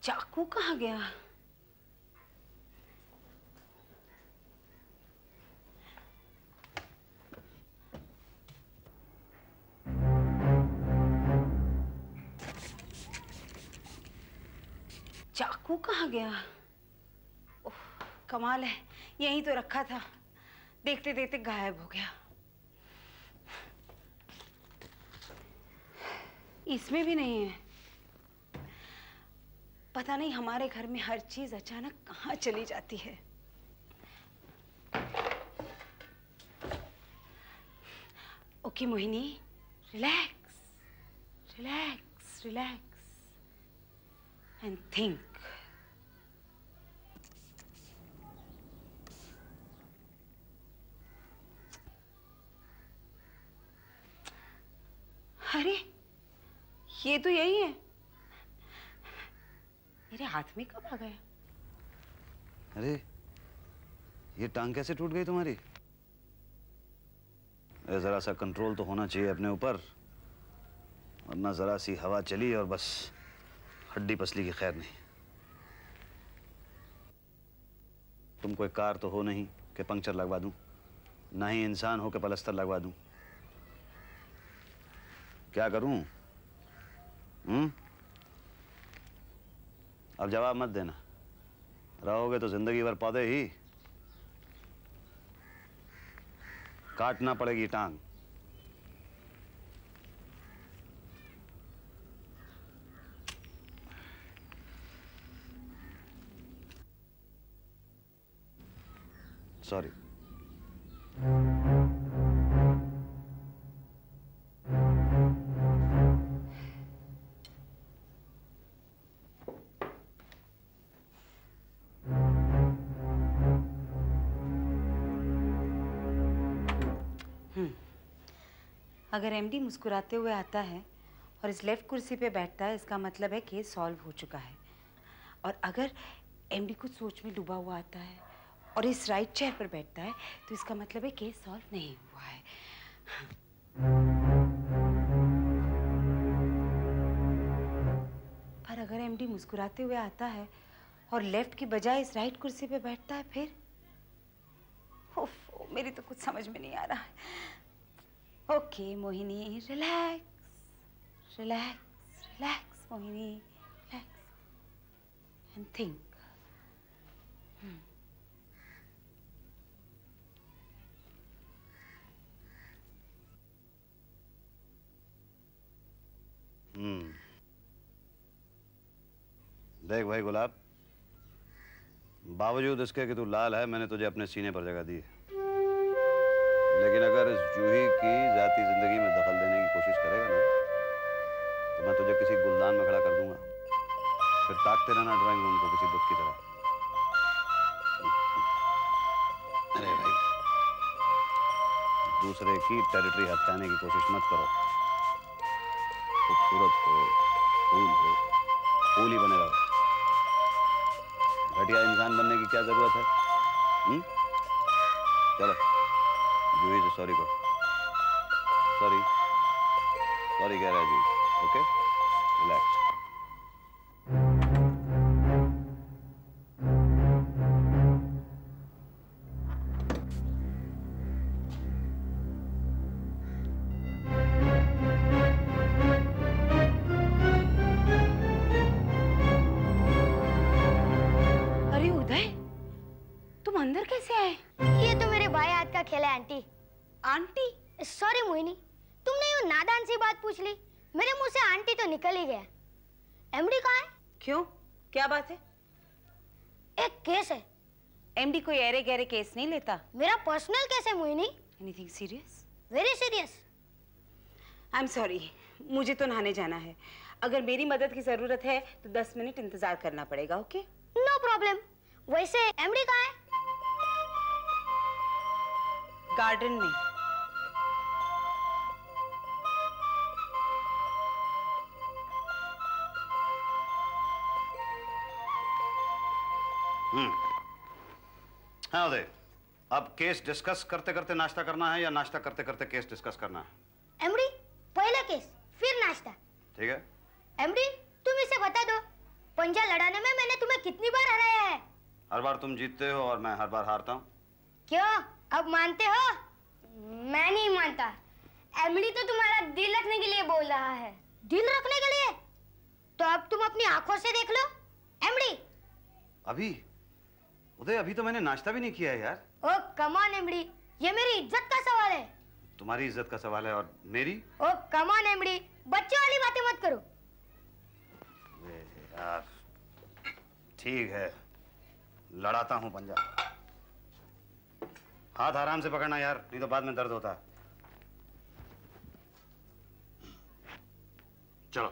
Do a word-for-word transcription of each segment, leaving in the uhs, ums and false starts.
चाकू कहाँ गया? चाकू कहाँ गया? ओह, कमाल है, यहीं तो रखा था, देखते देखते गायब हो गया। इसमें भी नहीं है। पता नहीं हमारे घर में हर चीज अचानक कहाँ चली जाती है। Okay Mohini, relax, relax, relax and think. अरे ये तो यही है। मेरे हाथ में कब आ गया? अरे ये टांग कैसे टूट गई तुम्हारी? जरा सा कंट्रोल तो होना चाहिए अपने ऊपर, वरना जरा सी हवा चली और बस हड्डी पसली की खैर नहीं। तुम कोई कार तो हो नहीं कि पंक्चर लगवा दूं, ना ही इंसान हो कि पलस्तर लगवा दूं। क्या करूं? हम्म? अब जवाब मत देना, रहोगे तो जिंदगी भर पौधे ही। काटना पड़ेगी टांग। सॉरी। अगर एमडी मुस्कुराते हुए आता है और इस लेफ्ट कुर्सी पे बैठता है, इसका मतलब है केस सॉल्व हो चुका है। और अगर एमडी कुछ सोच में डूबा हुआ आता है और इस राइट चेयर पर बैठता है, तो इसका मतलब है केस सॉल्व नहीं हुआ है। पर अगर एमडी मुस्कुराते हुए आता है और लेफ्ट की बजाय इस राइट कुर्सी पे बैठता है, फिर उफ, मेरी तो कुछ समझ में नहीं आ रहा है। Okay Mohini, relax, relax, relax Mohini, relax and think. हम्म देख भाई गुलाब, बावजूद इसके कि तू लाल है, मैंने तुझे अपने सीने पर जगह दी है। लेकिन अगर इस जूही की जाती जिंदगी में दखल देने की कोशिश करेगा ना, तो मैं तुझे किसी गुलदान में खड़ा कर दूंगा, फिर ताकते रहना ड्राइंग रूम को किसी बुत की तरह। अरे भाई, दूसरे की टेरिटरी हथियाने की कोशिश मत करो। खूबसूरत हो, फूल हो, फूल ही बने रहो। घटिया इंसान बनने की क्या जरूरत है? हुँ? चलो जूही से सॉरी करो। सॉरी सॉरी कह रहा है जूही। Okay, relax. अरे उदय, तुम अंदर कैसे आए? ये तो मेरे भाई हाथ का खेल है आंटी। आंटी? सॉरी मोहिनी, तुमने यूं नादान सी बात पूछ ली, मेरे मुंह से आंटी तो निकल ही गया। एमडी कहाँ है? क्यों, क्या बात है? एक केस है। एमडी कोई ऐरे गहरे केस नहीं लेता। मेरा पर्सनल केस है Mohini. Anything serious? Very serious. I am sorry, मुझे तो नहाने जाना है। अगर मेरी मदद की जरूरत है तो दस मिनट इंतजार करना पड़ेगा। ओके? No problem. वैसे एमडी कहाँ है? गार्डन में। हम्म हाँ उदय, अब केस डिस्कस करते करते नाश्ता करना है या नाश्ता करते करते केस डिस्कस करना है? एमडी, पहले केस फिर नाश्ता। ठीक है। एमडी, तुम इसे बता दो पंजा लड़ाने में मैंने तुम्हें कितनी बार हराया है? हर बार तुम जीतते हो और मैं हर बार हारता हूँ। क्यों, अब मानते हो? मैं नहीं मानता। एमडी तो तुम्हारा दिल रखने के लिए बोल रहा है। दिल रखने के लिए? तो अब तुम अपनी आंखों से देख लो। एमडी अभी उदय, अभी तो मैंने नाश्ता भी नहीं किया है यार। ओ कम ऑन एमडी, ये मेरी इज्जत का सवाल है। तुम्हारी इज्जत का सवाल है और मेरी? ओ कम ऑन एमडी, बच्चों वाली बातें मत करो। यार ठीक है, लड़ाता हूँ पंजा। हाथ आराम से पकड़ना यार, नहीं तो बाद में दर्द होता है। चलो।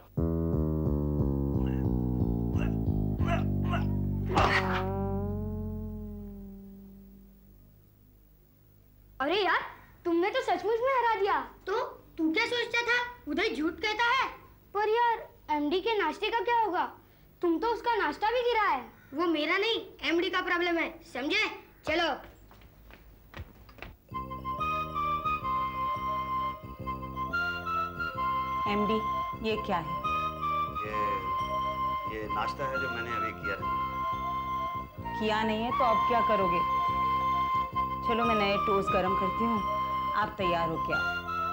अरे यार, तुमने तो सचमुच में हरा दिया। तो तू क्या सोचता था? उदय झूठ कहता है। पर यार, एमडी के नाश्ते का क्या होगा? तुम तो उसका नाश्ता भी गिरा है। वो मेरा नहीं, एमडी का प्रॉब्लम है, समझे? चलो। एमडी, ये क्या है? ये ये नाश्ता है जो मैंने अभी किया नहीं। किया नहीं है तो अब क्या करोगे? चलो मैं नए टोस्ट गरम करती हूँ, आप तैयार हो क्या?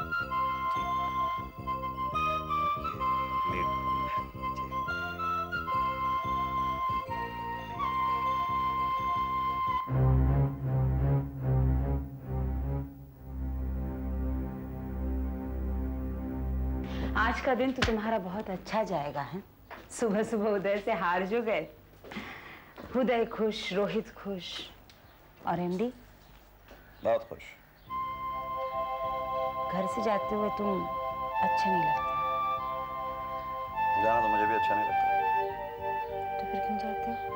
आज का दिन तो तुम्हारा बहुत अच्छा जाएगा है। सुबह सुबह उदय से हार जो गए। उदय खुश, रोहित खुश और एमडी बहुत खुश। घर से जाते हुए तुम अच्छे नहीं लगते। जाना तो मुझे भी अच्छा नहीं लगता। तो फिर क्यों जाते हो?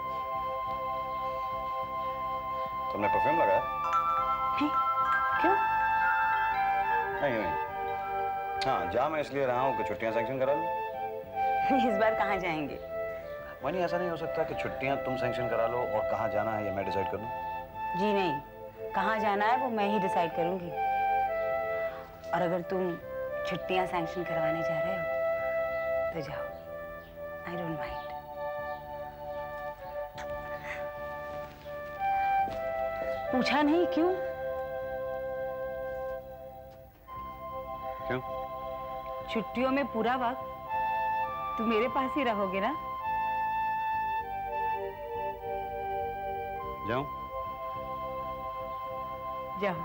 तुमने परफ्यूम लगाया? है? क्यों? नहीं नहीं, हाँ जा मैं इसलिए रहा हूँ कि छुट्टियाँ सैंक्शन करा लूँ। इस बार कहाँ जाएंगे? वही ऐसा नहीं हो सकता कि छुट्टियाँ तुम सैंक्शन करा लो और कहाँ जाना है ये मैं डिसाइड कर लूँ? जी नहीं, कहाँ जाना है वो मैं ही डिसाइड करूंगी। और अगर तुम छुट्टियां सैंक्शन करवाने जा रहे हो तो जाओ, आई डोंट माइंड। पूछा नहीं क्यों? क्यों? छुट्टियों में पूरा वक्त तुम मेरे पास ही रहोगे ना? जाऊं? जाओ।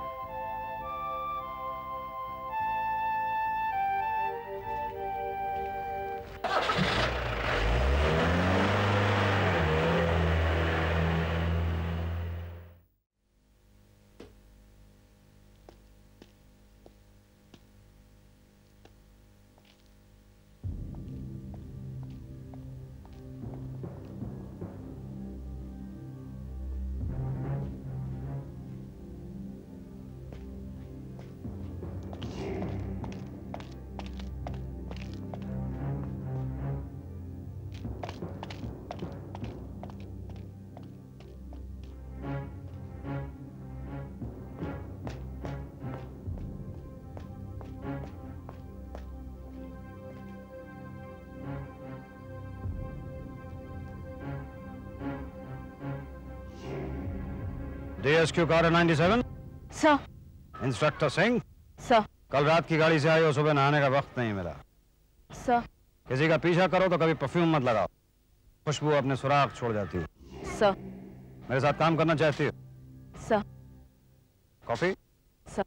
D S Q car ninety seven. Sir. Inspector Singh. Sir. कल रात की गाड़ी से आए हो, सुबह नहाने का वक्त नहीं मिला। सर। किसी का पीछा करो तो कभी परफ्यूम मत लगाओ, खुशबू अपने सुराग छोड़ जाती है। सर। मेरे साथ काम करना चाहती हो? सर। कॉफी? सर।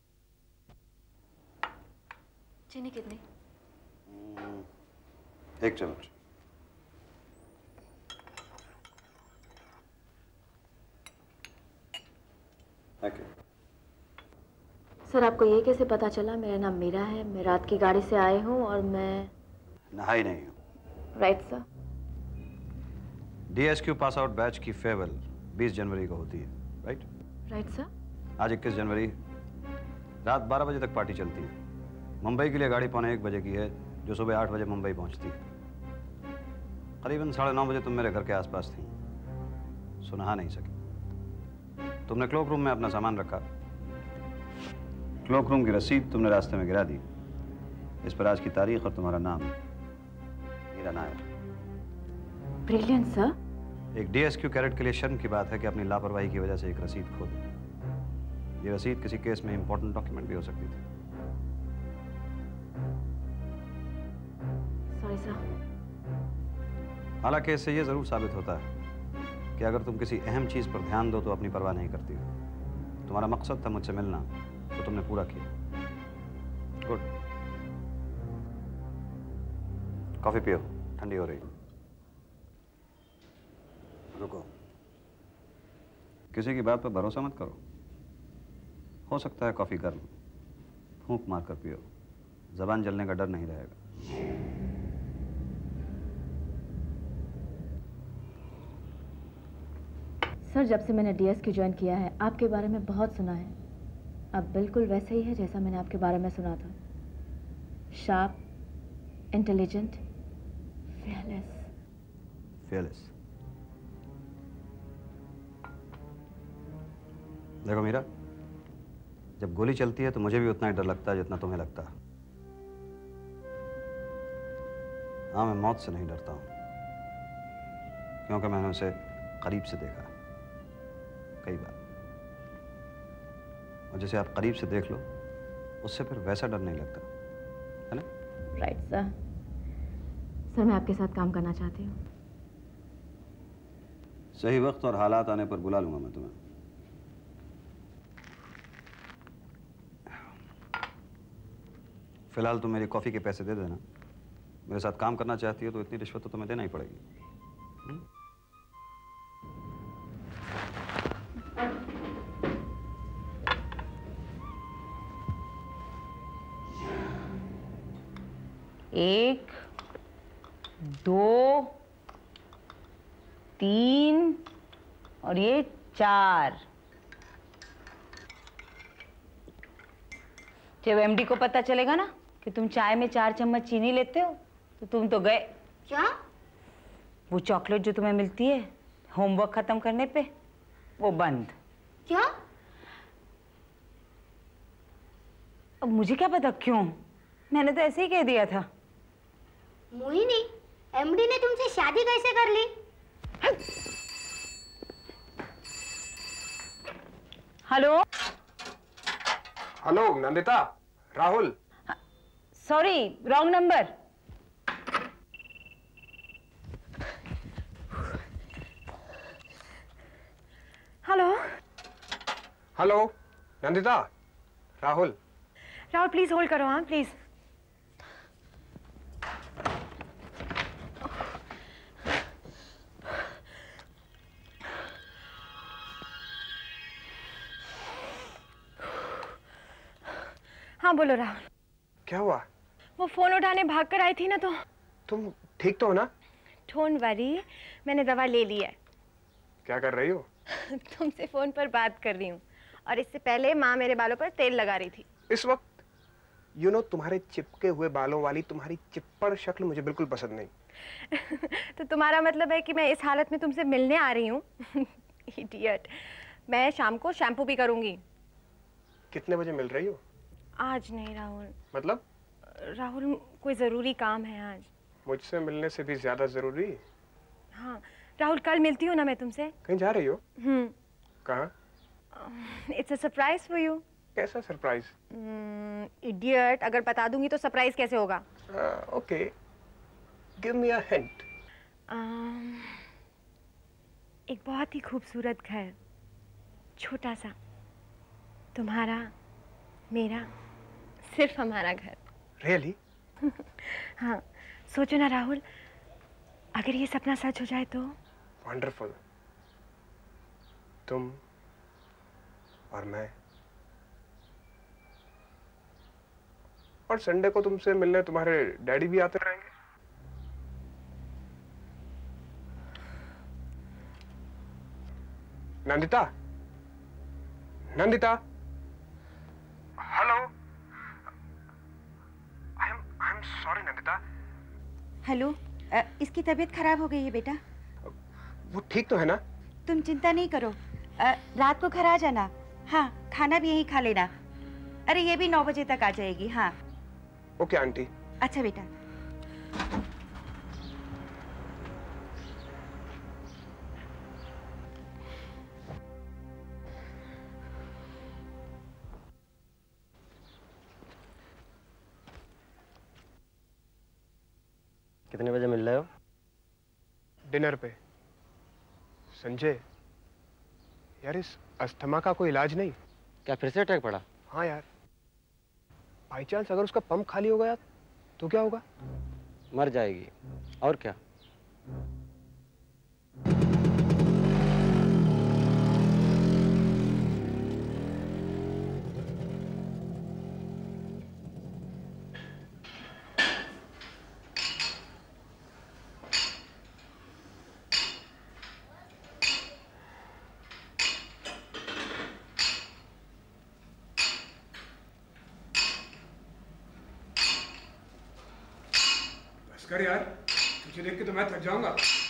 चीनी कितनी? एक चम्मच। Thank you. सर आपको ये कैसे पता चला? मेरा नाम मीरा है, मैं रात की गाड़ी से आई हूँ और मैं नहाई नहीं हूँ। Right sir. D S Q pass out batch की फेयरवेल बीस जनवरी को होती है, राइट? Right sir. आज इक्कीस जनवरी, रात बारह बजे तक पार्टी चलती है। मुंबई के लिए गाड़ी पौने एक बजे की है जो सुबह आठ बजे मुंबई पहुंचती है। करीबन साढ़े नौ बजे तुम मेरे घर के आसपास थी, सो नहा नहीं सकी। तुमने क्लोक रूम में अपना सामान रखा। क्लोक रूम की रसीद तुमने रास्ते में गिरा दी। इस पर आज की तारीख और तुम्हारा नाम, मीरा नायर। Brilliant sir. एक डीएसक्यू कैडेट के लिए शर्म की बात है कि अपनी लापरवाही की वजह से एक रसीद खो दे। ये रसीद किसी केस में इंपॉर्टेंट डॉक्यूमेंट भी हो सकती थी। Sorry sir. हालांकि इससे ये जरूर साबित होता है कि अगर तुम किसी अहम चीज पर ध्यान दो तो अपनी परवाह नहीं करती हो। तुम्हारा मकसद था मुझसे मिलना, तो तुमने पूरा किया। गुड। कॉफी पियो, ठंडी हो रही। रुको, किसी की बात पर भरोसा मत करो। हो सकता है कॉफी गर्म, फूंक मार कर पियो, जबान जलने का डर नहीं रहेगा। सर, जब से मैंने डीएसक्यू ज्वाइन किया है आपके बारे में बहुत सुना है। अब बिल्कुल वैसे ही है जैसा मैंने आपके बारे में सुना था। Sharp, intelligent, fearless। fearless। देखो मीरा, जब गोली चलती है तो मुझे भी उतना ही डर लगता है जितना तुम्हें लगता है। हाँ, मैं मौत से नहीं डरता हूं, क्योंकि मैंने उसे करीब से देखा कई बार। और जैसे आप करीब से देख लो, उससे फिर वैसा डर नहीं लगता, है ना? Right sir. सर, मैं आपके साथ काम करना चाहती हूँ। सही वक्त और हालात आने पर बुला लूंगा मैं तुम्हें। फिलहाल तुम मेरी कॉफी के पैसे दे देना। मेरे साथ काम करना चाहती हो तो इतनी रिश्वत तो तुम्हें देना ही पड़ेगी। हुँ? एक, दो, तीन और ये चार। जब एमडी को पता चलेगा ना कि तुम चाय में चार चम्मच चीनी लेते हो तो तुम तो गए। क्या? वो चॉकलेट जो तुम्हें मिलती है होमवर्क खत्म करने पे, वो बंद। क्या? अब मुझे क्या पता क्यों, मैंने तो ऐसे ही कह दिया था। मोहिनी, एमडी ने तुमसे शादी कैसे कर ली? Hello hello Nandita, Rahul. Sorry, wrong number. Hello hello Nandita, Rahul. Rahul, please hold करो। हाँ प्लीज। हाँ बोलो राहुल। क्या हुआ? वो फोन उठाने भाग कर आई थी ना, तो तुम ठीक तो हो ना? डोंट वरी, मैंने दवा ले ली है। क्या कर रही हो? तुमसे फोन पर बात कर रही हूँ, और इससे पहले माँ मेरे बालों पर तेल लगा रही थी। इस वक्त यू नो तुम्हारे चिपके हुए बालों वाली तुम्हारी चिप्पड़ शक्ल मुझे बिल्कुल पसंद नहीं। तो तुम्हारा मतलब है कि मैं इस हालत में तुमसे मिलने आ रही हूँ? इडियट। मैं शाम को शैम्पू भी करूँगी। कितने बजे मिल रही हो? आज नहीं राहुल। मतलब? राहुल, कोई ज़रूरी काम है आज। मुझसे मिलने से भी ज्यादा जरूरी? हाँ राहुल, कल मिलती हूँ ना मैं तुमसे। कहीं जा रही हो? हम्म। कहाँ? It's a surprise for you. कैसा सरप्राइज? इडियट, अगर बता दूंगी तो सरप्राइज कैसे होगा? Okay, give me a hint. एक बहुत ही खूबसूरत घर, छोटा सा, तुम्हारा, मेरा, सिर्फ हमारा घर। रियली? हाँ, सोचो ना राहुल, अगर ये सपना सच हो जाए तो। वंडरफुल। तुम और मैं, और संडे को तुमसे मिलने तुम्हारे डैडी भी आते रहेंगे। Nandita, Nandita, hello. I am I am sorry Nandita. Hello, इसकी तबीयत खराब हो गई है बेटा। वो ठीक तो है ना? तुम चिंता नहीं करो, अ, रात को घर आ जाना। हाँ, खाना भी यहीं खा लेना। अरे ये भी नौ बजे तक आ जाएगी। हाँ ओके आंटी। अच्छा बेटा। कितने बजे मिल रहे हो? डिनर पे। संजय यार, इस अस्थमा का कोई इलाज नहीं? क्या फिर से अटैक पड़ा? हाँ यार, बाई चांस अगर उसका पंप खाली हो गया तो क्या होगा? मर जाएगी, और क्या। कर यार, तुझे देख के तो मैं थक जाऊंगा।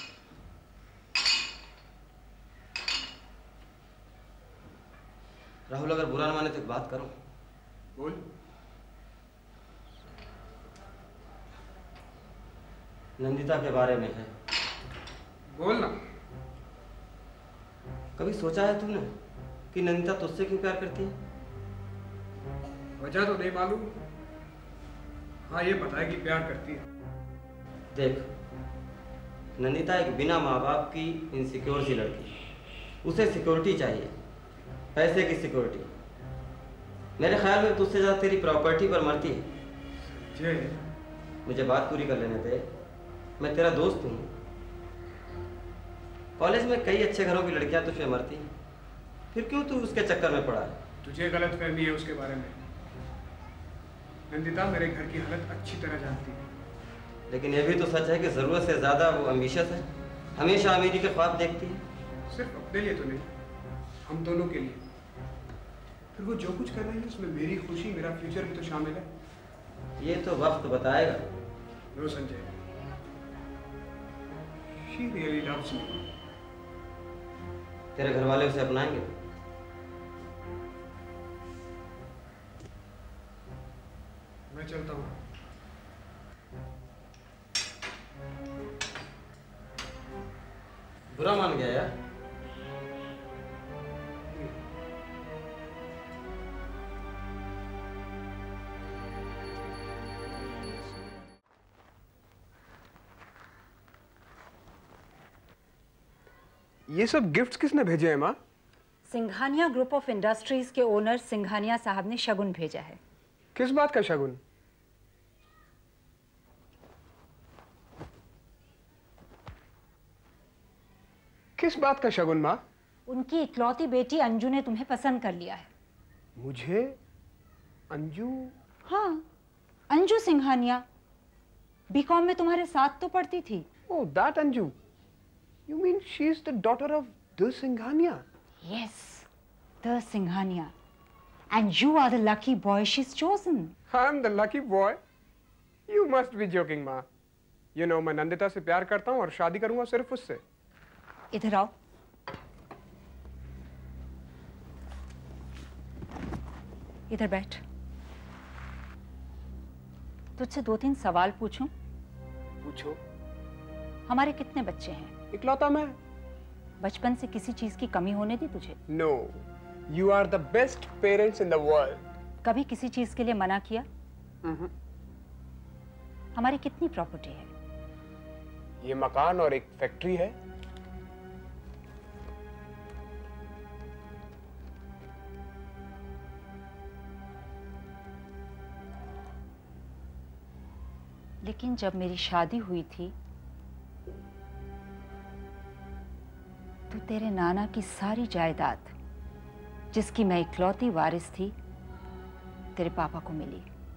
राहुल, अगर बुरा न माने तो एक बात करो। बोल। नंदिता के बारे में है। बोल ना। कभी सोचा है तुमने कि नंदिता तुझसे क्यों प्यार करती है? वजह तो नहीं मालूम, हाँ ये पता है कि प्यार करती है। देख, नंदिता एक बिना माँ बाप की इनसिक्योर सी लड़की है। उसे सिक्योरिटी चाहिए, पैसे की सिक्योरिटी। मेरे ख्याल में तुझसे ज़्यादा तेरी प्रॉपर्टी पर मरती है। जी। मुझे बात पूरी कर लेने दे। मैं तेरा दोस्त हूँ। कॉलेज में कई अच्छे घरों की लड़कियां तुझे मरती हैं, फिर क्यों तू उसके चक्कर में पड़ा है? तुझे गलत फहमी है उसके बारे में। नंदिता मेरे घर की हालत अच्छी तरह जानती है। लेकिन यह भी तो सच है कि जरूरत से ज्यादा वो एम्बिशियस है, हमेशा अमीरी के ख्वाब देखती है। सिर्फ अपने लिए तो नहीं, हम दोनों के लिए। फिर वो जो कुछ कर रही है उसमें मेरी खुशी, मेरा फ्यूचर भी तो शामिल है। ये तो वक्त बताएगा। No Sanjay, she really loves me. तेरे घर वाले उसे अपनाएंगे? मैं चलता हूँ। बुरा मान गया यार। ये सब गिफ्ट्स किसने भेजे हैं माँ? सिंघानिया ग्रुप ऑफ इंडस्ट्रीज के ओनर सिंघानिया साहब ने शगुन भेजा है। किस बात का शगुन? किस बात का शगुन माँ? उनकी इकलौती बेटी अंजू ने तुम्हें पसंद कर लिया है। मुझे? अंजू? हाँ, अंजू सिंघानिया बीकॉम में तुम्हारे साथ तो पढ़ती थी। Oh, that Anju? You mean she is the daughter of the Singhania? Yes, the Singhania. And you are the lucky boy she's chosen. I'm the lucky boy? You must be joking, माँ। You know, मैं नंदिता से प्यार करता हूँ और शादी करूँगा सिर्फ उससे। इधर आओ। इधर बैठ। तुझसे दो तीन सवाल पूछूं? पूछो। हमारे कितने बच्चे हैं? इकलौता मैं। बचपन से किसी चीज की कमी होने दी तुझे? No, you are the best parents in the world. कभी किसी चीज के लिए मना किया? Mm-hmm. हमारी कितनी प्रॉपर्टी है? ये मकान और एक फैक्ट्री है। लेकिन जब मेरी शादी हुई थी तो तेरे नाना की सारी जायदाद, जिसकी मैं इकलौती वारिस थी, तेरे पापा को मिली।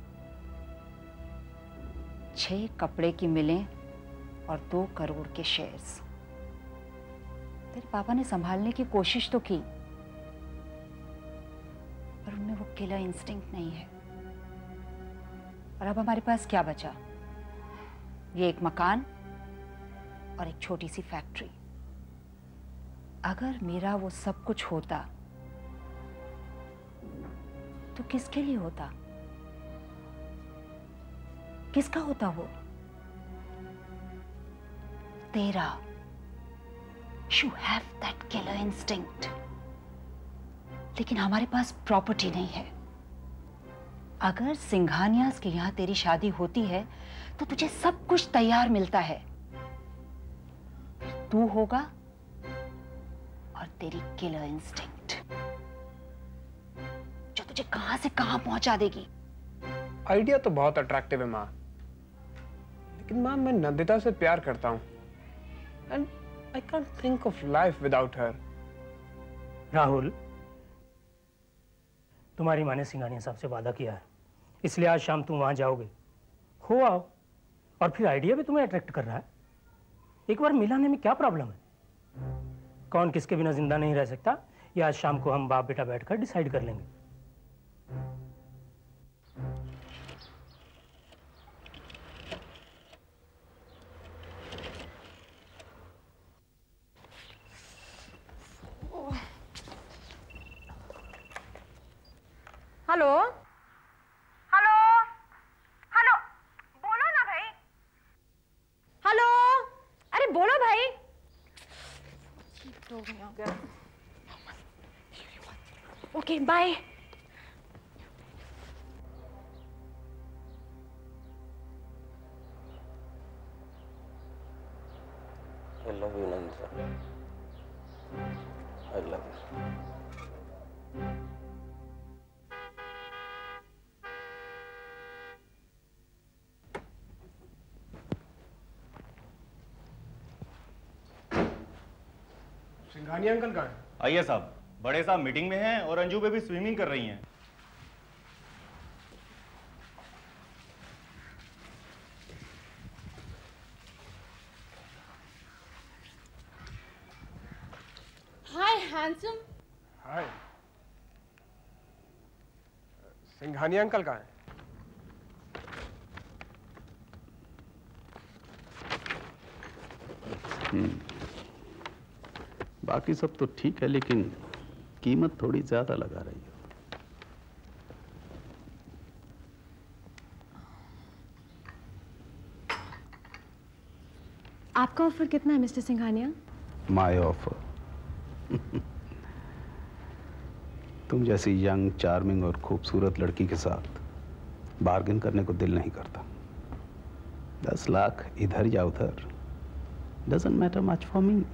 छह कपड़े की मिलें और दो करोड़ के शेयर्स। तेरे पापा ने संभालने की कोशिश तो की, पर उनमें वो किलर इंस्टिंक्ट नहीं है। और अब हमारे पास क्या बचा? ये एक मकान और एक छोटी सी फैक्ट्री। अगर मेरा वो सब कुछ होता तो किसके लिए होता? किसका होता वो? तेरा। You have that killer instinct. लेकिन हमारे पास प्रॉपर्टी नहीं है। अगर सिंघानियास के यहाँ तेरी शादी होती है तो तुझे सब कुछ तैयार मिलता है। तू होगा और तेरी किलर इंस्टिंक्ट जो तुझे कहां से कहां पहुंचा देगी। आइडिया तो बहुत अट्रैक्टिव है माँ, लेकिन माँ मैं नंदिता से प्यार करता हूँ and I can't think of life without her. Rahul, तुम्हारी माँ ने सिंघानिया साहब से वादा किया है, इसलिए आज शाम तुम वहां जाओगे। हो आओ, और फिर आइडिया भी तुम्हें अट्रैक्ट कर रहा है। एक बार मिलाने में क्या प्रॉब्लम है? कौन किसके बिना जिंदा नहीं रह सकता, ये आज शाम को हम बाप बेटा बैठकर डिसाइड कर लेंगे। हेलो हेलो हेलो, बोलो ना भाई। हेलो, अरे बोलो भाई। तो गया। Okay bye. I love you, Nandita. I love you. Singhania uncle कहाँ हैं? आइए साहब, बड़े साहब मीटिंग में हैं और अंजू बेबी स्विमिंग कर रही हैं। Hi handsome. Hi. Singhania uncle कहाँ हैं? हम्म बाकी सब तो ठीक है, लेकिन कीमत थोड़ी ज्यादा लगा रही है। आपका ऑफर कितना है मिस्टर सिंघानिया? माय ऑफर तुम जैसी यंग, चार्मिंग और खूबसूरत लड़की के साथ बार्गेन करने को दिल नहीं करता। दस लाख इधर या उधर doesn't matter much for me.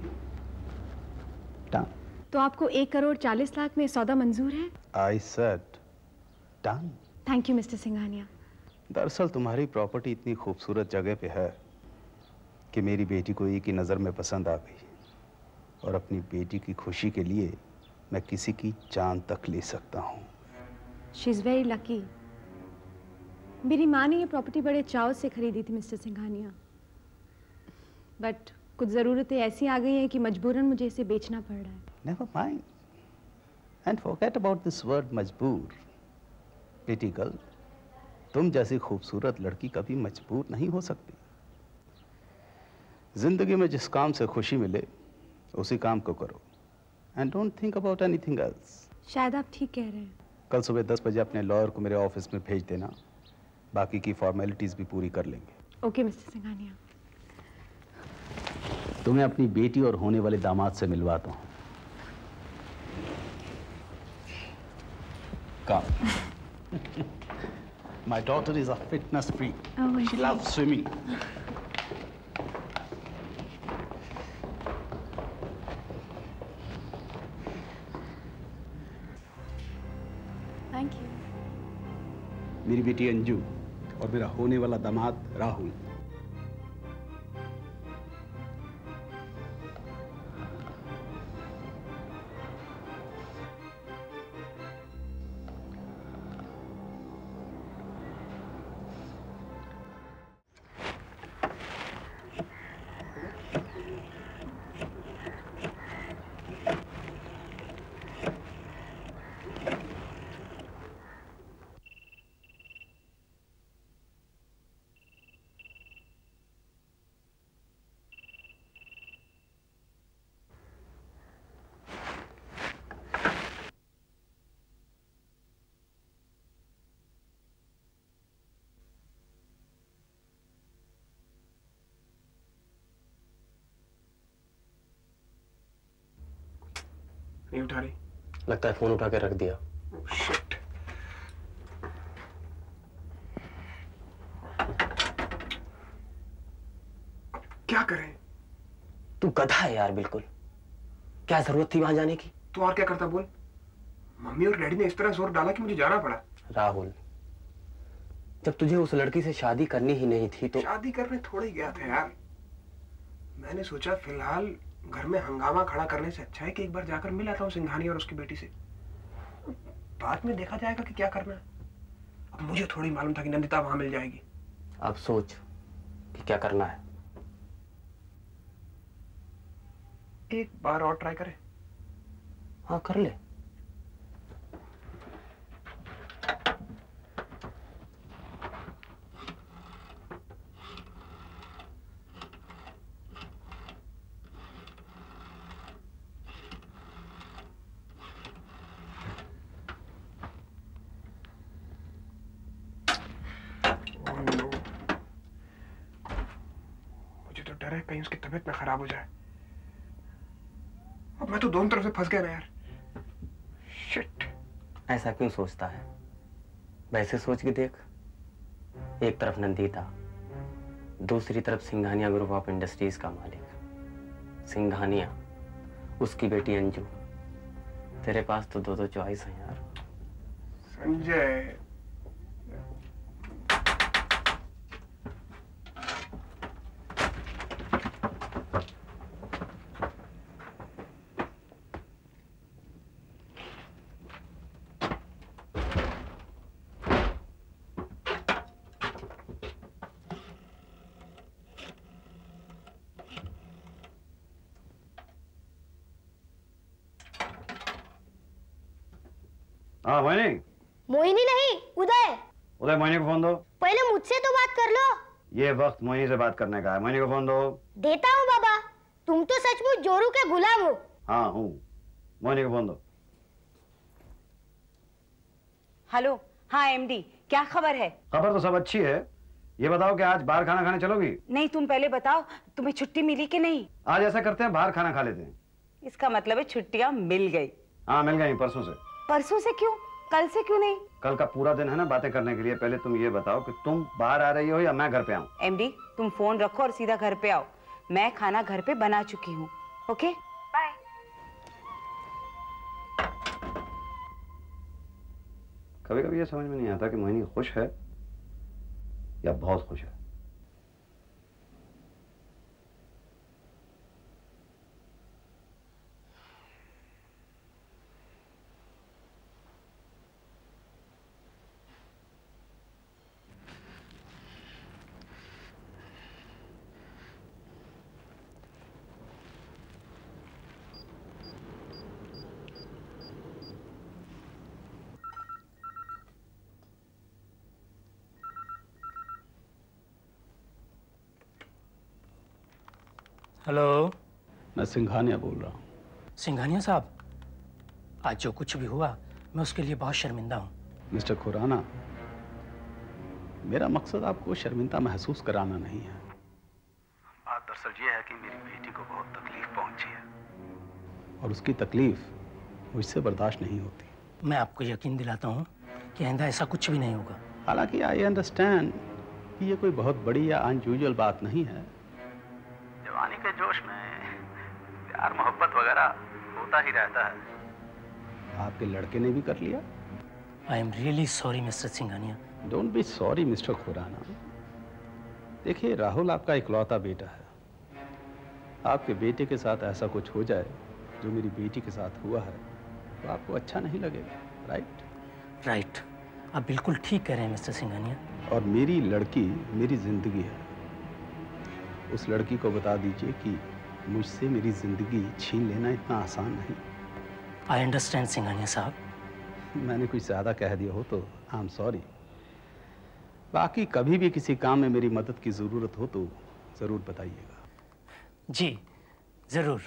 तो आपको एक करोड़ चालीस लाख में सौदा मंजूर है? I said done. Thank you mister Singhania. दरअसल तुम्हारी प्रॉपर्टी इतनी खूबसूरत जगह पे है कि मेरी बेटी को एक ही नज़र में पसंद आ गई, और अपनी बेटी की खुशी के लिए मैं किसी की जान तक ले सकता हूँ। She is very lucky. मेरी माँ ने ये प्रॉपर्टी बड़े चाव से खरीदी थी मिस्टर सिंघानिया, बट कुछ ज़रूरतें ऐसी आ गई हैं कि मजबूरन मुझे इसे बेचना पड़ रहा है। Never mind. And forget about this word मजबूर। बेटी गर्ल, तुम जैसी खूबसूरत लड़की कभी मजबूर नहीं हो सकती। जिंदगी में जिस काम से खुशी मिले उसी काम को करो, and don't think about anything else। शायद आप ठीक कह रहे हैं। कल सुबह दस बजे अपने लॉयर को मेरे ऑफिस में भेज देना, बाकी की फॉर्मेलिटीज भी पूरी कर लेंगे। Okay mister Singhania. तुम्हें अपनी बेटी और होने वाले दामाद से मिलवाता हूँ। Come. My daughter is a fitness freak. Oh, I She see. loves swimming. थैंक यू। मेरी बेटी अंजू और मेरा होने वाला दामाद राहुल। नहीं उठा रही। लगता है फोन उठा के रख दिया। शिट। तू गधा है यार बिल्कुल। क्या जरूरत थी वहां जाने की? तो और क्या करता बोल? मम्मी और डैडी ने इस तरह जोर डाला कि मुझे जाना पड़ा। राहुल, जब तुझे उस लड़की से शादी करनी ही नहीं थी तो शादी करने थोड़े ही गया था यार। मैंने सोचा फिलहाल घर में हंगामा खड़ा करने से अच्छा है कि एक बार जाकर मिल आता हूँ सिंघानिया और उसकी बेटी से। बाद में देखा जाएगा कि क्या करना है। अब मुझे थोड़ी मालूम था कि नंदिता वहां मिल जाएगी। अब सोच कि क्या करना है। एक बार और ट्राई करें? हाँ कर ले। मुझे तो डर है कहीं उसकी तबीयत ना खराब हो जाए। अब मैं तो दोनों तरफ से फंस गया ना यार। शिट। ऐसा क्यों सोचता है? वैसे सोच के देख, एक तरफ नंदिता, दूसरी तरफ सिंघानिया ग्रुप ऑफ इंडस्ट्रीज का मालिक सिंघानिया, उसकी बेटी अंजू। तेरे पास तो दो दो चॉइस हैं यार। संजय, हाँ मोहिनी। मोहिनी नहीं, उदय। उदय, मोहिनी को फोन दो। पहले मुझसे तो बात कर लो। ये वक्त मोहिनी से बात करने का है। मोहिनी को फोन दो। देता हूँ बाबा। तुम तो सचमुच जोरू के गुलाम हो। हाँ हूँ। मोहिनी को फोन दो। हेलो। हाँ एमडी, क्या खबर है? खबर तो सब अच्छी है। ये बताओ कि आज बाहर खाना खाने चलोगी? नहीं, तुम पहले बताओ तुम्हें छुट्टी मिली कि नहीं? आज ऐसा करते हैं, बाहर खाना खा लेते हैं। इसका मतलब है छुट्टियां मिल गई? हाँ मिल गई, परसों से। परसों से क्यों? कल से क्यों नहीं? कल का पूरा दिन है ना बातें करने के लिए। पहले तुम ये बताओ कि तुम बाहर आ रही हो या मैं घर पे आऊं? एमडी, तुम फोन रखो और सीधा घर पे आओ। मैं खाना घर पे बना चुकी हूँ। Okay bye. कभी कभी ये समझ में नहीं आता कि मोहिनी खुश है या बहुत खुश है। हेलो, मैं सिंघानिया बोल रहा हूँ। सिंघानिया साहब, आज जो कुछ भी हुआ मैं उसके लिए बहुत शर्मिंदा हूँ। मिस्टर खुराना, मेरा मकसद आपको शर्मिंदा महसूस कराना नहीं है। बात दरअसल ये है कि मेरी बेटी को बहुत तकलीफ पहुंची है और उसकी तकलीफ मुझसे बर्दाश्त नहीं होती। मैं आपको यकीन दिलाता हूँ कि आइंदा ऐसा कुछ भी नहीं होगा। हालांकि आई अंडरस्टैंड कि ये कोई बहुत बड़ी या अनयूजुअल बात नहीं है। जवानी के जोश में प्यार मोहब्बत वगैरह होता ही रहता है। आपके लड़के ने भी कर लिया। I am really sorry mister Singhania. Don't be sorry mister Khurana. देखिए, राहुल आपका इकलौता बेटा है। आपके बेटे के साथ ऐसा कुछ हो जाए जो मेरी बेटी के साथ हुआ है तो आपको अच्छा नहीं लगेगा, राइट? राइट, आप बिल्कुल ठीक कह रहे हैं मिस्टर सिंघानिया। और मेरी लड़की मेरी जिंदगी है। उस लड़की को बता दीजिए कि मुझसे मेरी जिंदगी छीन लेना इतना आसान नहीं। आई अंडरस्टैंड सिंघानिया साहब। मैंने कुछ ज़्यादा कह दिया हो तो आई एम सॉरी। बाकी कभी भी किसी काम में मेरी मदद की ज़रूरत हो तो ज़रूर बताइएगा। जी ज़रूर।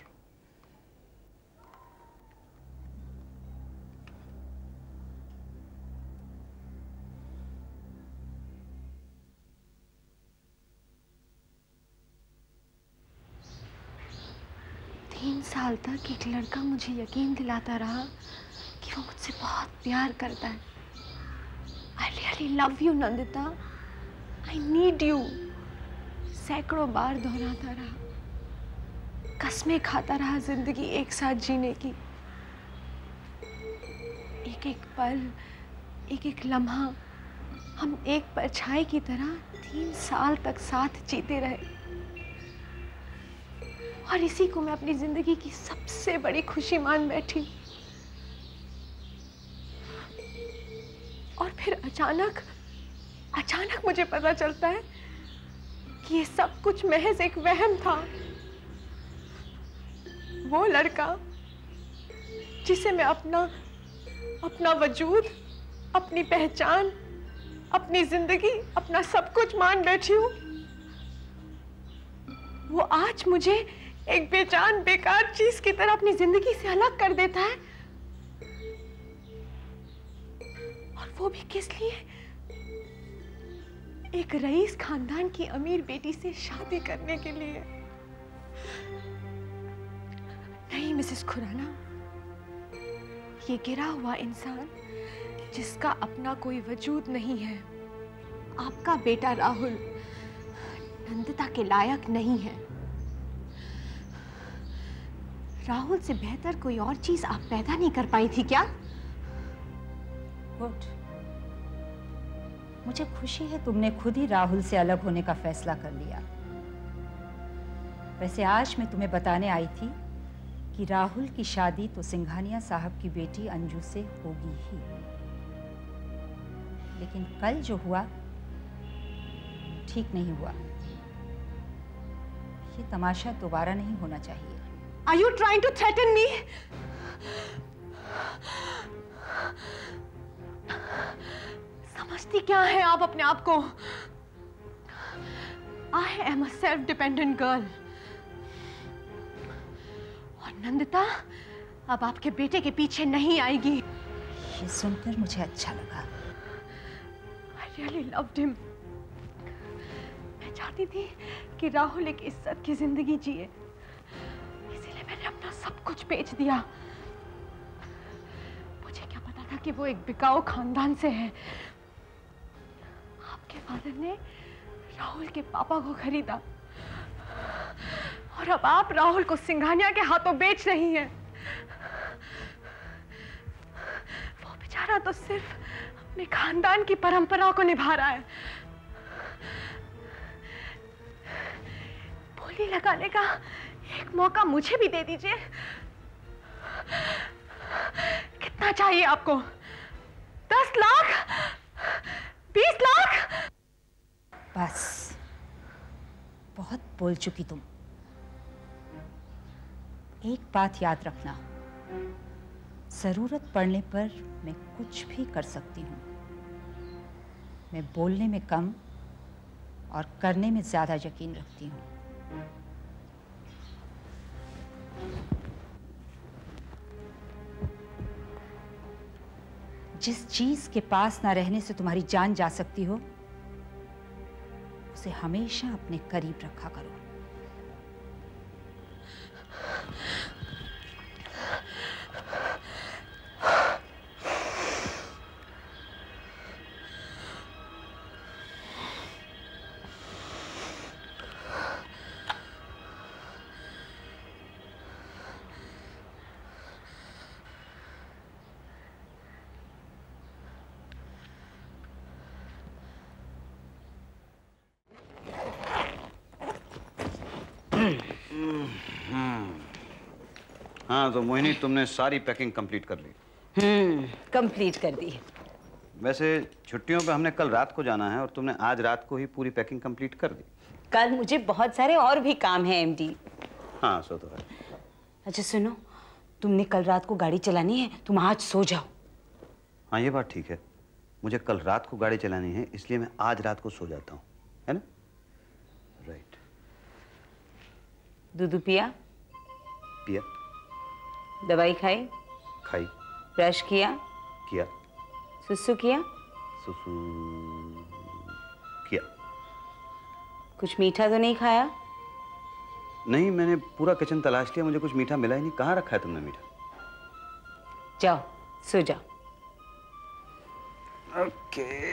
तीन साल तक एक लड़का मुझे यकीन दिलाता रहा कि वो मुझसे बहुत प्यार करता है। I really love you, Nandita. I need you। सैकड़ों बार दोहराता रहा। कसमें खाता रहा जिंदगी एक साथ जीने की। एक एक पल, एक एक लम्हा हम एक परछाई की तरह तीन साल तक साथ जीते रहे, और इसी को मैं अपनी जिंदगी की सबसे बड़ी खुशी मान बैठी। और फिर अचानक अचानक मुझे पता चलता है कि ये सब कुछ महज एक वहम था। वो लड़का जिसे मैं अपना अपना वजूद, अपनी पहचान, अपनी जिंदगी, अपना सब कुछ मान बैठी हूं, वो आज मुझे एक बेजान बेकार चीज की तरह अपनी जिंदगी से अलग कर देता है। और वो भी किस लिए? एक रईस खानदान की अमीर बेटी से शादी करने के लिए। नहीं मिसेस खुराना, ये गिरा हुआ इंसान जिसका अपना कोई वजूद नहीं है, आपका बेटा राहुल नंदिता के लायक नहीं है। राहुल से बेहतर कोई और चीज आप पैदा नहीं कर पाई थी क्या? गुड, मुझे खुशी है तुमने खुद ही राहुल से अलग होने का फैसला कर लिया। वैसे आज मैं तुम्हें बताने आई थी कि राहुल की शादी तो सिंघानिया साहब की बेटी अंजू से होगी ही, लेकिन कल जो हुआ ठीक नहीं हुआ। ये तमाशा दोबारा नहीं होना चाहिए। Are you trying to threaten me? समझती क्या है आप अपने आप को? I am a self-dependent girl. और नंदिता अब आपके बेटे के पीछे नहीं आएगी। ये सुनकर मुझे अच्छा लगा। I really loved him. मैं चाहती थी कि राहुल एक इज्जत की जिंदगी जिए, इसीलिए मैंने अपना सब कुछ बेच दिया। मुझे क्या पता था कि वो एक बिकाऊ खानदान से है। आपके फादर ने राहुल के पापा को खरीदा, और अब आप राहुल को सिंघानिया के हाथों बेच रही हैं। वो बेचारा तो सिर्फ अपने खानदान की परंपरा को निभा रहा है। बोली लगाने का एक मौका मुझे भी दे दीजिए। कितना चाहिए आपको? दस लाख? बीस लाख? बस, बहुत बोल चुकी तुम। एक बात याद रखना, जरूरत पड़ने पर मैं कुछ भी कर सकती हूँ। मैं बोलने में कम और करने में ज्यादा यकीन रखती हूँ। जिस चीज के पास ना रहने से तुम्हारी जान जा सकती हो, उसे हमेशा अपने करीब रखा करो। हाँ तो मोहिनी, तुमने सारी पैकिंग कंप्लीट कर ली? हम्म, कंप्लीट कर दी। वैसे छुट्टियों पे हमने कल रात को जाना है और तुमने आज रात को ही पूरी पैकिंग कंप्लीट कर दी। कल मुझे बहुत सारे और भी काम है एमडी। हाँ सो तो है। अच्छा सुनो, तुमने कल रात को गाड़ी चलानी है, तुम आज सो जाओ। हाँ ये बात ठीक है, मुझे कल रात को गाड़ी चलानी है, इसलिए मैं आज रात को सो जाता हूँ, है ना? राइट। दूध पिया? पिया। दवाई खाई? खाई। ब्रश किया? किया। सुसु किया? सुसु किया। कुछ मीठा तो नहीं खाया? नहीं, मैंने पूरा किचन तलाश लिया, मुझे कुछ मीठा मिला ही नहीं। कहाँ रखा है तुमने मीठा? जाओ सो जाओ। ओके।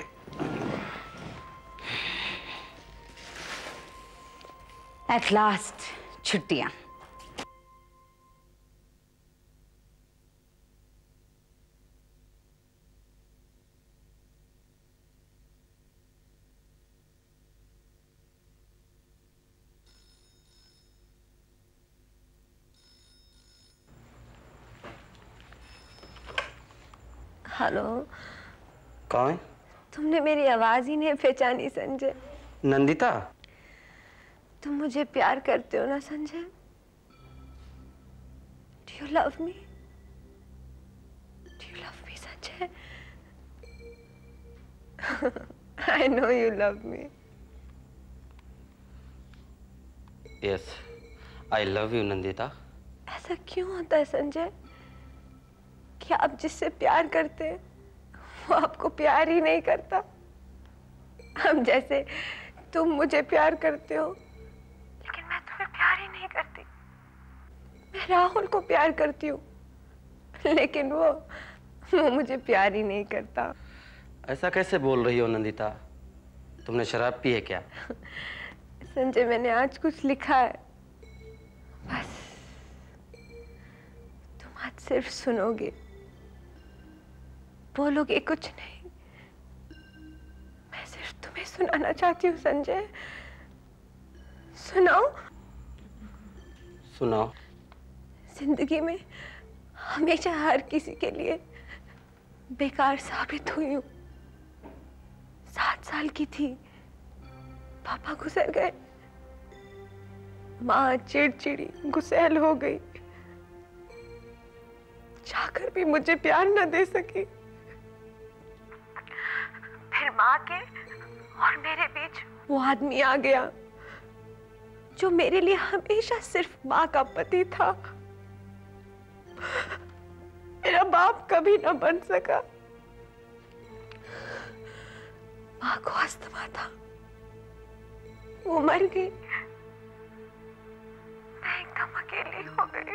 एट लास्ट छुट्टियां। हेलो। कौन? तुमने मेरी आवाज ही नहीं पहचानी संजय। नंदिता। तुम मुझे प्यार करते हो ना Sanjay? Do you love me? Do you love me, Sanjay? I know you love me. Yes, I love you, Nandita. ऐसा क्यों होता है संजय कि आप जिससे प्यार करते हैं वो आपको प्यार ही नहीं करता? हम जैसे तुम मुझे प्यार करते हो लेकिन मैं तुम्हें प्यार ही नहीं करती। मैं राहुल को प्यार करती हूँ लेकिन वो वो मुझे प्यार ही नहीं करता। ऐसा कैसे बोल रही हो नंदिता? तुमने शराब पी है क्या? संजय मैंने आज कुछ लिखा है, बस तुम आज सिर्फ सुनोगे, बोलोगे कुछ नहीं। मैं सिर्फ तुम्हें सुनाना चाहती हूँ संजय। सुनाओ? सुनाओ। जिंदगी में हमेशा हर किसी के लिए बेकार साबित हुई हूँ। सात साल की थी, पापा गुजर गए, माँ चिड़चिड़ी गुस्सैल हो गई, चाहकर भी मुझे प्यार न दे सकी। फिर माँ के और मेरे बीच वो आदमी आ गया जो मेरे लिए हमेशा सिर्फ माँ का पति था। मेरा बाप कभी न बन सका। माँ को अस्थमा था, वो मर गई। मैं एकदम अकेली हो गई।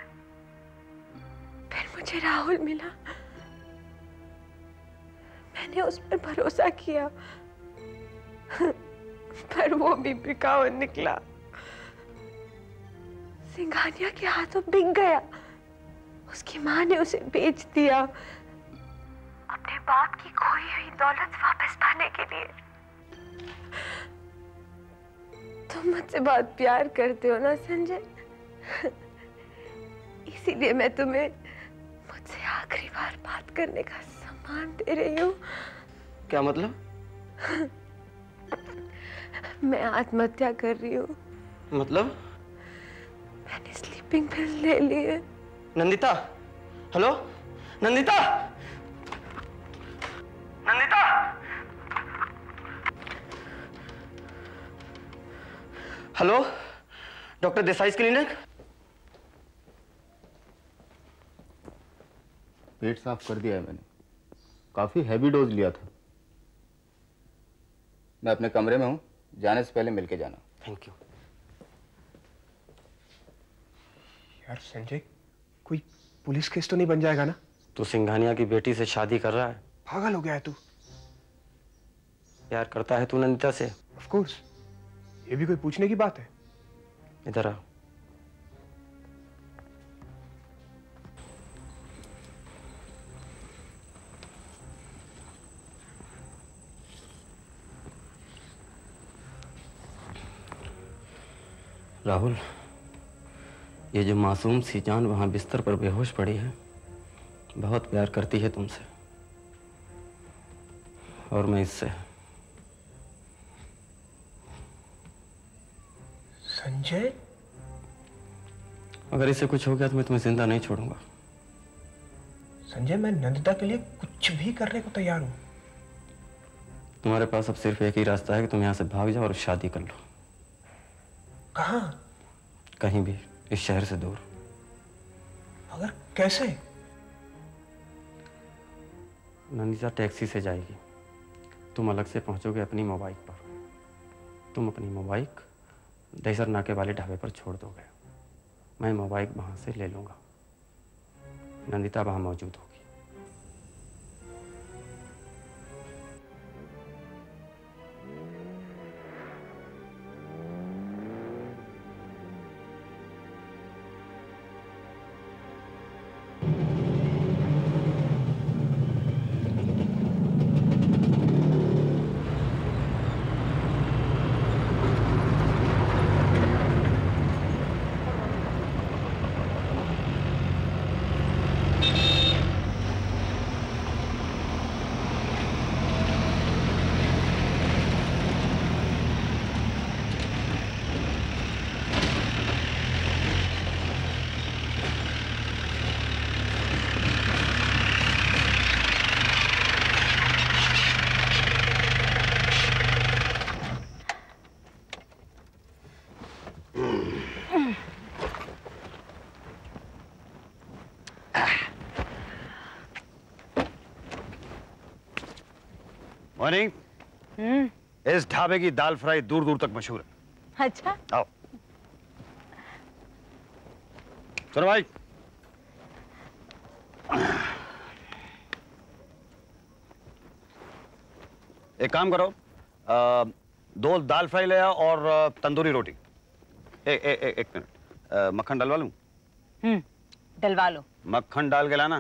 फिर मुझे राहुल मिला, मैंने उस पर भरोसा किया पर वो भी बिकाऊ निकला। सिंघानिया के हाथों बिक गया। उसकी माँ ने उसे बेच दिया अपने बाप की खोई हुई दौलत वापस पाने के लिए। तुम मुझसे बहुत प्यार करते हो ना संजय, इसीलिए मैं तुम्हें मुझसे आखिरी बार बात करने का सम्मान दे रही हूँ। क्या मतलब? मैं आत्महत्या कर रही हूँ। मतलब? मैंने स्लीपिंग पिल ले ली है। Nandita, hello Nandita, Nandita, hello doctor Desai clinic. पेट साफ कर दिया है मैंने, काफी हैवी डोज लिया था। मैं अपने कमरे में हूँ, जाने से पहले मिलके जाना। Thank you. यार संजय, कोई पुलिस केस तो नहीं बन जाएगा ना? तू सिंघानिया की बेटी से शादी कर रहा है? पागल हो गया है तू? प्यार करता है तू नंदिता से? ऑफ कोर्स, ये भी कोई पूछने की बात है? इधर आ। राहुल, ये जो मासूम सी जान वहां बिस्तर पर बेहोश पड़ी है, बहुत प्यार करती है तुमसे और मैं इससे। संजय, अगर इससे कुछ हो गया तो मैं तुम्हें जिंदा नहीं छोड़ूंगा। संजय, मैं नंदिता के लिए कुछ भी करने को तैयार हूं। तुम्हारे पास अब सिर्फ एक ही रास्ता है कि तुम यहां से भाग जाओ और शादी कर लो। कहां? कहीं भी, इस शहर से दूर। मगर कैसे? नंदिता टैक्सी से जाएगी, तुम अलग से पहुंचोगे अपनी मोबाइल पर। तुम अपनी मोबाइल दहसर नाके वाले ढाबे पर छोड़ दोगे, मैं मोबाइल वहां से ले लूंगा। नंदिता वहां मौजूद होगी। मोनी, हम्म, इस ढाबे की दाल फ्राई दूर दूर तक मशहूर है। अच्छा। आओ। चलो भाई। एक काम करो, आ, दो दाल फ्राई ले आओ और आ, तंदूरी रोटी। ए, ए, ए, एक मिनट, आ, मक्खन डलवा लूं? हम्म, डलवा लो। मक्खन डाल के लाना।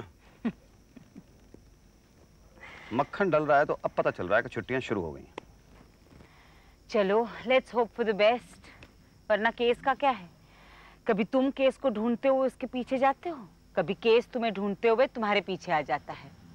मक्खन डल रहा है तो अब पता चल रहा है कि छुट्टियां शुरू हो गई हैं। चलो, let's hope for the best. वरना केस का क्या है? कभी तुम केस को ढूंढते हुए उसके पीछे जाते हो, कभी केस तुम्हें ढूंढते हुए तुम्हारे पीछे आ जाता है।